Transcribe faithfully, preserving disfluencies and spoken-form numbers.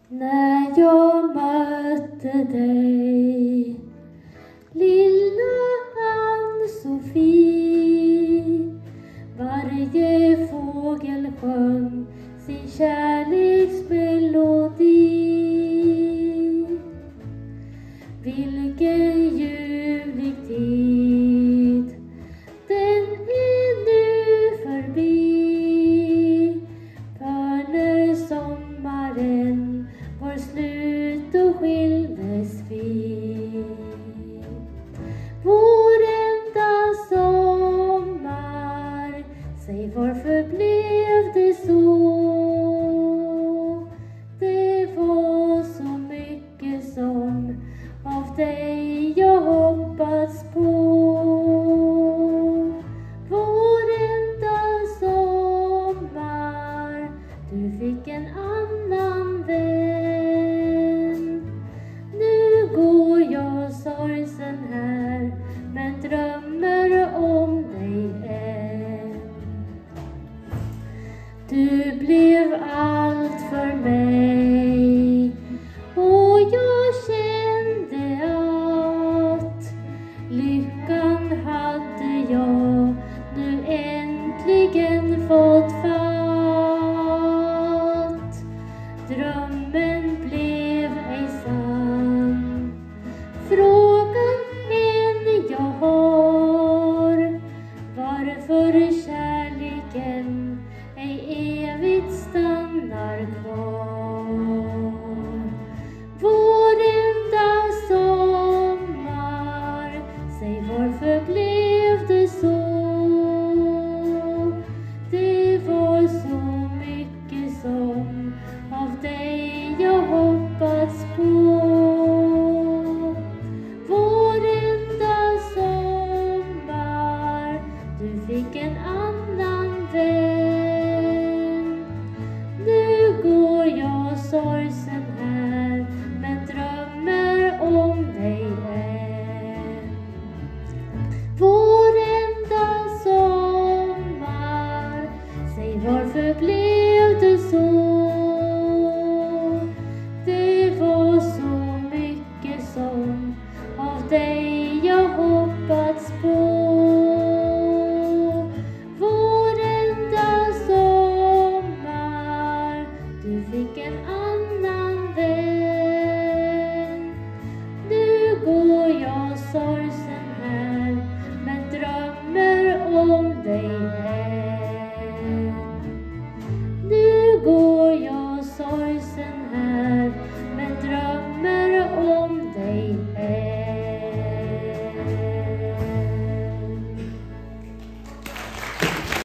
när jag mötte dig, lilla Ann-Sofie. Varje fågel sjöng sin kärleksmelodi. Vilken ljuvlig tid, den är nu förbi. För när sommaren var slut och skildes vi. Vår enda sommar, säg varför blev det så? Det var så mycket som av dig jag hoppats på. Vår enda sommar, du fick en annan vän. Nu går jag sorgsen här, men drömmer om dig än. Du blev allt för mig, och jag kände att lyckan hade jag nu äntligen fått fatt. Drömmen blev